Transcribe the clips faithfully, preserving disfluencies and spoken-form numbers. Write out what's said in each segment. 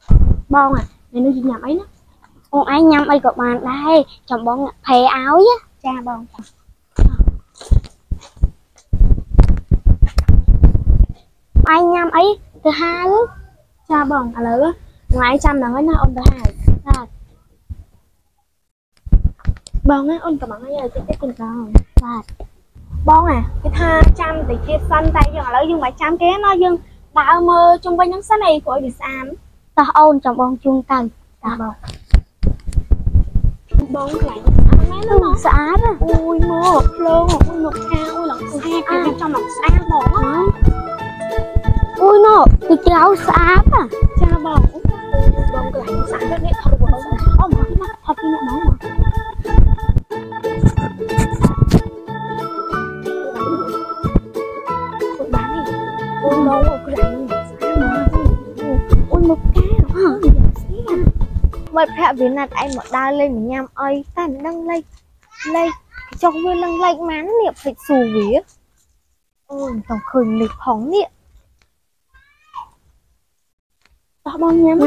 Bon à, mày nuôi gì nhầm ấy nó. Con ai nhâm ấy của bạn đây, chồng bọn phê áo á. Cha bon. Ai nhâm ấy thứ hai á. Cha bon à lỡ ngoài trăm là nó ôn thứ hai. Rồi, Bon á ôn cả bằng ấy chứ cái tình con. rồi. Bon à, cái tha trăm thì kia xanh tay nhưng mà lỡ dương bảy trăm cái nó dương tạo mơ chung quanh những sách này của đi xàm. Tao ôn chồng bọn chung cần. Cha bon. Bon lại mấy nó Nó xã á. ui mơ luôn ui một cao ui lọc xe cái bên trong lọc xa bỏ á. Ui nó, tôi chỉ áo xã á. Cha bon. Bon cái lại sẵn cái thật của nó. Ô mà cái mặt thật như mẹ máu mà. Ôi bán đi. Ôi đâu rồi cái lại xã mà. Ôi một cao hả? Mày phải biết là anh mà đa lên mình nhâm ơi, ta đang lây. Lây, trong nguyên lăng lây má nó niệm phải xù vía. Ôi, tổng khởi lịch hóng niệm. Tao bon nhắm.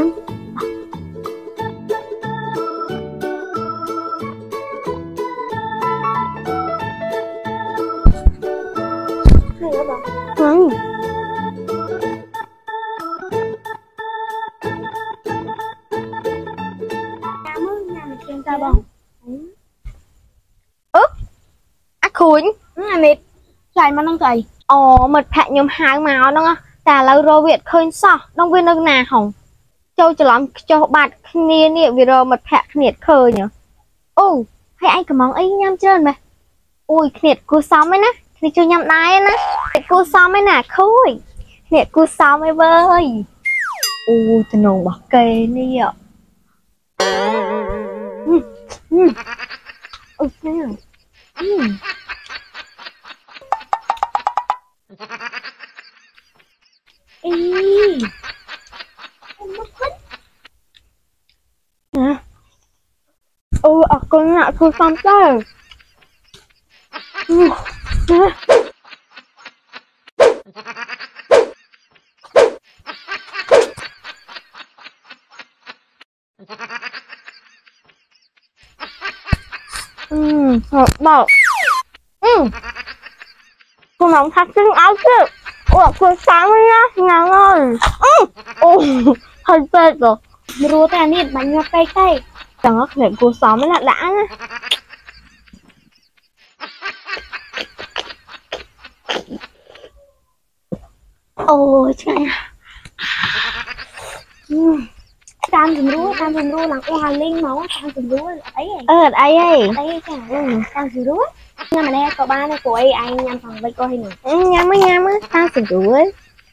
Hay đó bon. Ừ. Tao bon. Ứ, ác khuyến. Ừ, mệt. Chạy mà nâng thầy. Ồ, mật phạ nhóm hàng màu đó. Ta lâu rô Việt khơi sao, đông viên nâng nà hồng. Châu cho lắm cho bạn khnia nịa vì rồi mật phạ khniệt khơi nhở. Ồ, hay anh có mong ấy nhâm trơn mà. Ui, khniệt cô xóm ấy ná. Khniệt cho nhâm đáy ná. Khniệt cô xóm ấy nà khôi. Khniệt cô xóm ấy bơi. Ui, tao nồng bỏ kê nịa. Ừ, ừ. Ừ, ừ. Ừ. Ý. Hả? Ừ, ở con ngạ cô xóm tơ. Ừ. Hả? Ừ, hợp bảo. Ừ. Cô nóng thắt chân áo chứ. Ủa, cô sáng ấy nhá, ngắn ơi. Ừ. Ồ, hơi phê rồi. Rùa ta nịt bánh ngọt cay cay. Chẳng có thể cô xóm mới là đã nhá. Ôi trời. Ừ. Tam dùm rúa, tam dùm rúa là hoa linh máu, tam dùm rúa là ấy ấy. Ờ, đây ấy. Đây chả, ừ, tam dùm rúa. Nhưng mà đây có ba này của ấy anh nhằm phòng với cô hình này. Ừ, nhắm á, nhắm á, tao sẽ đuổi.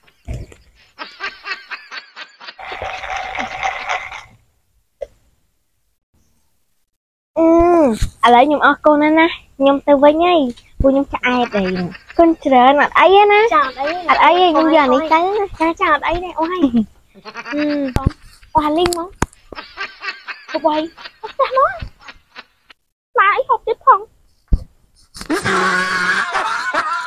Ừ, à lấy nhung ơ cô nè nè, nhung tư với nhây, cô nhung cho ai đây. Con chờ nè ấy á nè. Chào đấy. À ấy nhung giờ này cái nè. Chào chào đấy này, ôi hay. Ừ, hoa linh máu. Cô quay, sao nó? Mà ấy học tiếp không?